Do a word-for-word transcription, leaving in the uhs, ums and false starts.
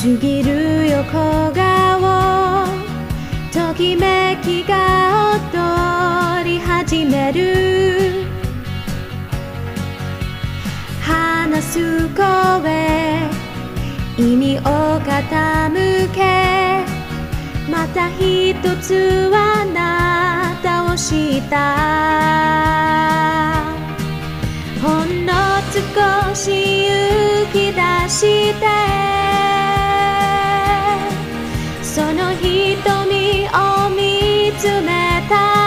ちぎる横顔、ときめきが踊り始める。話す声、耳を傾け、また一つあなたを知った。ほんの少し勇気出してその瞳を見つめた。